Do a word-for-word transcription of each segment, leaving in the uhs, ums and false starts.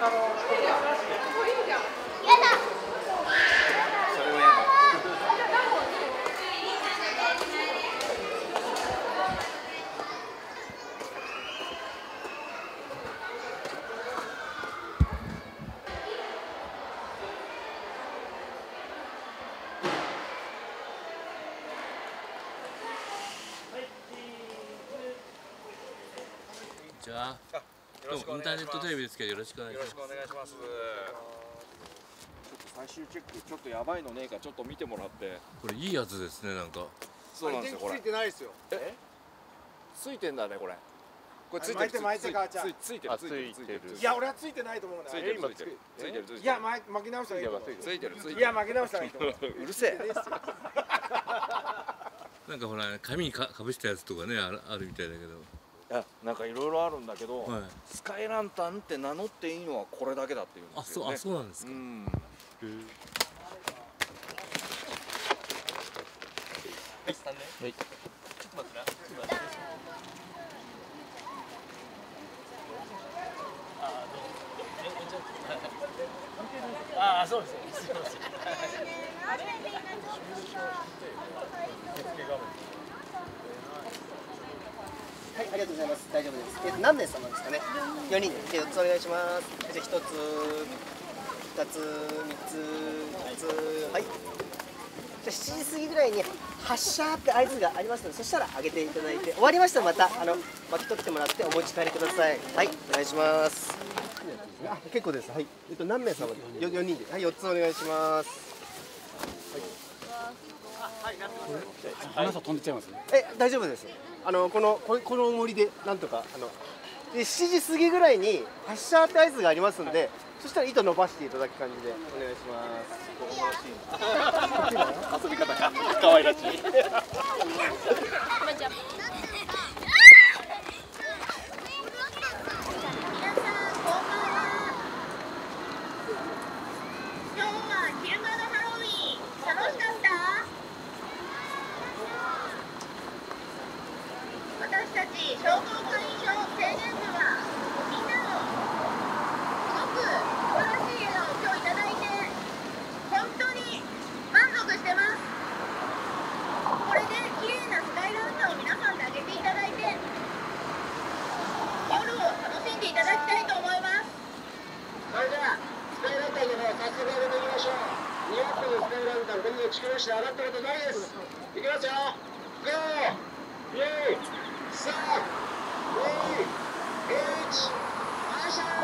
じゃあ、どうもインターネットテレビですけどよろしくお願いします。 よろしくお願いします。ちょっと最終チェックちょっとやばいのねえかちょっと見てもらって。 これいいやつですねなんか。 そうなんですよこれ。 ついてないですよ。 え？ついてんだねこれ。これついてる。 巻いて巻いて母ちゃん。 ついてるついてるついてる。 いや俺はついてないと思うね。 ついてるついてるついてるついてる。 いや巻き直したらいいと思う。 ついてるついてる。 いや巻き直したらいいと思う。 うるせえ。 なんかほら紙にかかぶしたやつとかねあるあるみたいだけど。 いやなんかいろいろあるんだけど、 はい、 スカイランタンって名乗っていいのはこれだけだっていうんですよね。 あ、そうあそうなんですか。うん。 はい、ちょっと待ってな。ちょっと待って。ああ、どうも。え、え、ちょっと。ああ、そうです。すみません。 はい、ありがとうございます。大丈夫です。えっと、何名様ですかね。よにんで、よっつお願いします。じゃあ、ひとつ、ふたつ、みっつ、みっつ、はい。じゃあ、しちじ過ぎぐらいに発射って合図がありますので、そしたら上げていただいて、終わりましたらまたあの巻き取ってもらってお持ち帰りください。はい、お願いします。あ、結構です。はい。えっと、何名様で、よにんで、はい、よっつお願いします。はい。 話飛んでっちゃいますね。 え、大丈夫です。あのこのここの森でなんとかあのでしちじ過ぎぐらいに発射って合図がありますんで、そしたら糸伸ばしていただく感じでお願いします。 遊び方が可愛らしい。 私たち商工会議所青年部はみんなのすごく素晴らしい絵を今日いただいて本当に満足してます。これで綺麗なスカイラウンドを皆さんで上げていただいて夜を楽しんでいただきたいと思います。それではスカイラウンドの方早速上げていきましょう。にひゃっぽんのスカイラウンドこれで地球して上がったことないです。いきますよ。ゴーイエーイさん、に、いち、発射！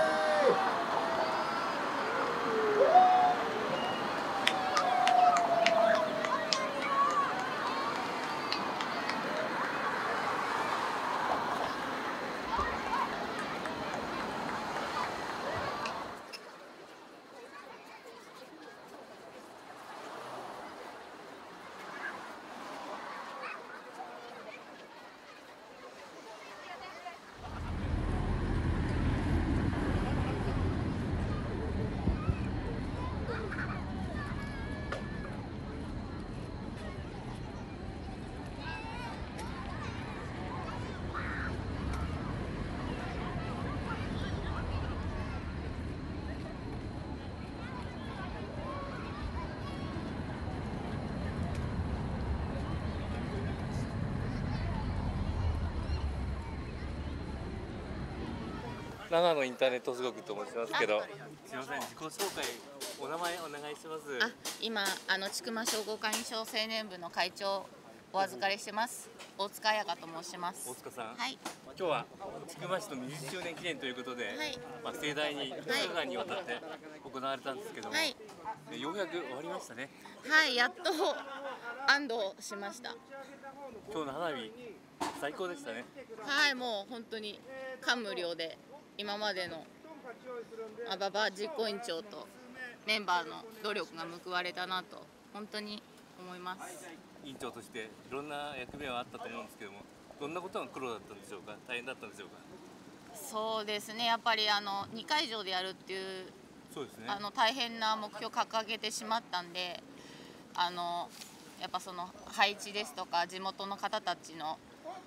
長野インターネットすごくと申しますけど、すみません、自己紹介、お名前お願いします。 あ、今あの千曲商工会議所青年部の会長お預かりしてます。大塚彩香と申します。 大塚さん、 はい。 今日は千曲市のにじゅっしゅうねん記念ということで、 はい、 まあ盛大にふつかかんにわたって行われたんですけども、 はい、 でようやく終わりましたね。 はい、やっと安堵しました。 今日の花火最高でしたね。 はい、もう本当に感無量で。今までのアババ実行委員長とメンバーの努力が報われたなと本当に思います。 委員長としていろんな役目はあったと思うんですけども、どんなことが苦労だったんでしょうか、大変だったんでしょうか。 そうですね、やっぱりあのにかいじょうでやるっていう、 そうですね、 あの大変な目標を掲げてしまったんで、あのやっぱその配置ですとか地元の方たちの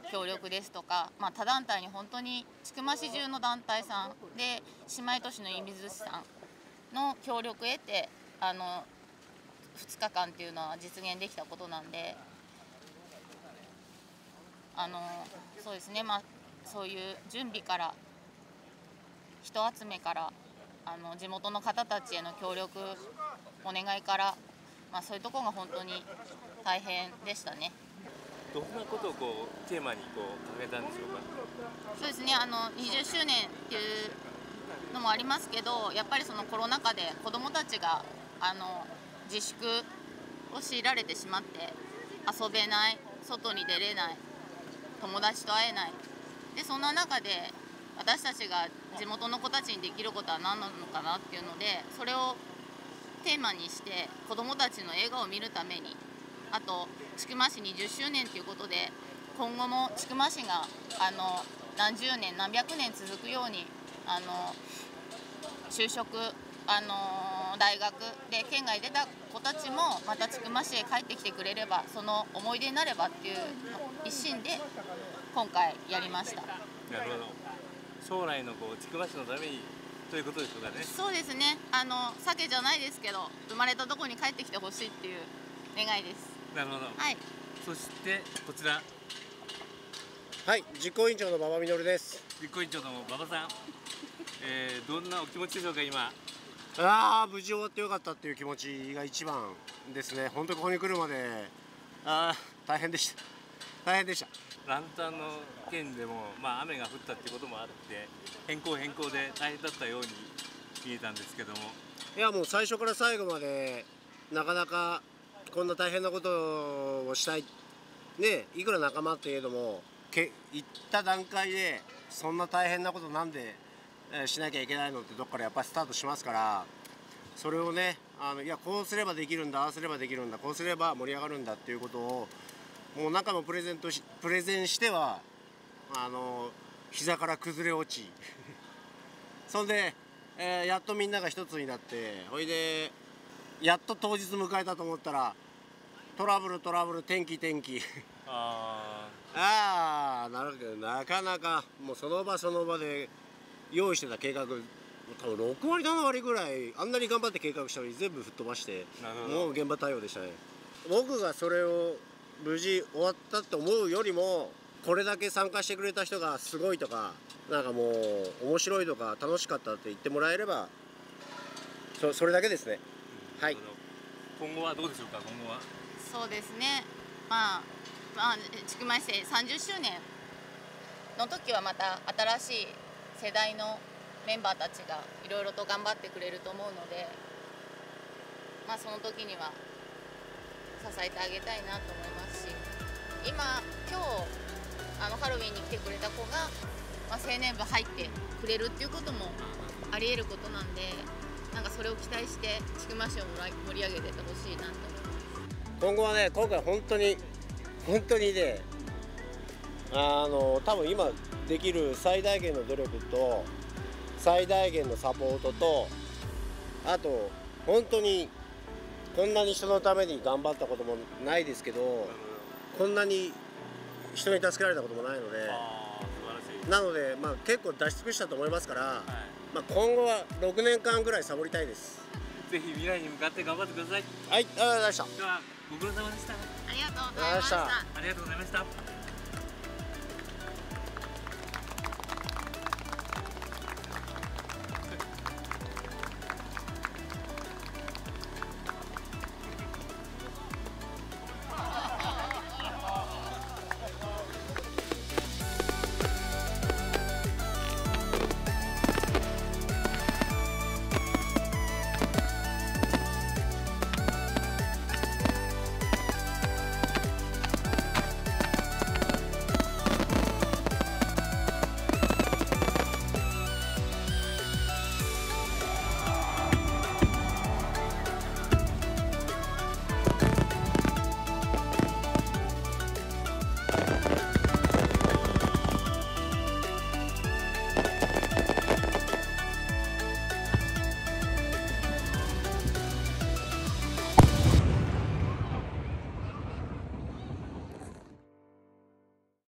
協力ですとか、まあ、他団体に本当に千曲市中の団体さんで姉妹都市の射水市さんの協力を得てあのふつかかんっていうのは実現できたことなんで、あのそうですね、まあ、そういう準備から人集めからあの地元の方たちへの協力お願いから、まあ、そういうところが本当に大変でしたね。 どんなことをこうテーマにこう掲げたんでしょうか。 そうですね、あのにじゅっしゅうねんっていうのもありますけど、やっぱりそのコロナ禍で子どもたちがあの自粛を強いられてしまって遊べない、外に出れない、友達と会えないで、そんな中で私たちが地元の子たちにできることは何なのかなっていうので、それをテーマにして子どもたちの笑顔を見るために、あと千曲市にじゅっしゅうねんということで今後も千曲市があの何十年何百年続くようにあの就職あの大学で県外出た子たちもまた千曲市へ帰ってきてくれればその思い出になればっていう一心で今回やりました。 なるほど。将来のこう千曲市のためにということでしょうかね。 そうですね、あの鮭じゃないですけど生まれたとこに帰ってきてほしいっていう願いです。 なるほど。 はい。 そしてこちらはい、実行委員長の馬場実です。 実行委員長の馬場さん、えー、どんなお気持ちでしょうか今。 ああ、無事終わってよかったっていう気持ちが一番ですね。本当ここに来るまであ大変でした。大変でした。 ランタンの件でもまあ雨が降ったっていうこともあって変更変更で大変だったように見えたんですけども。 いやもう最初から最後までなかなかこんな大変なことをしたいね、いくら仲間っていえどもけ行った段階でそんな大変なことなんで、えー、しなきゃいけないのってどっからやっぱりスタートしますから、それをねあのいやこうすればできるんだ、ああすればできるんだ、こうすれば盛り上がるんだっていうことをもう中もプレゼントしプレゼンしてはあの膝から崩れ落ちそんで、えー、やっとみんなが一つになってほいでやっと当日迎えたと思ったらトラブルトラブル天気天気あああなるけどなかなかもうその場その場で用意してた計画多分ろくわりななわりぐらいあんなに頑張って計画したのに全部吹っ飛ばしてもう現場対応でしたね。僕がそれを無事終わったって思うよりもこれだけ参加してくれた人がすごいとかなんかもう面白いとか楽しかったって言ってもらえれば そ, それだけですね。はい。 今後はどうでしょうか。今後はそうですね、まあ、まあ、千曲市さんじゅっしゅうねんの時はまた新しい世代のメンバーたちがいろいろと頑張ってくれると思うので、まあ、その時には支えてあげたいなと思いますし、今今日あのハロウィンに来てくれた子が、まあ、青年部入ってくれるっていうこともありえることなんで、なんかそれを期待して千曲市を盛り上げててほしいなと思います。 今後はね、今回本当に本当にね、あの多分今できる最大限の努力と最大限のサポートと、あと本当にこんなに人のために頑張ったこともないですけど、こんなに人に助けられたこともないので、なので、まあ、結構出し尽くしたと思いますから、はい、まあ、今後はろくねんかんぐらいサボりたいです。 ぜひ未来に向かって頑張ってください。 はい、ありがとうございました。 ではご苦労様でした。 ありがとうございました。 ありがとうございました。